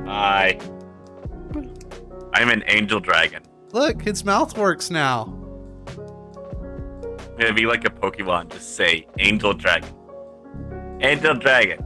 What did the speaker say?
Hi. I'm an angel dragon. Look, its mouth works now. I'm gonna be like a Pokemon. Just say angel dragon. Angel dragon.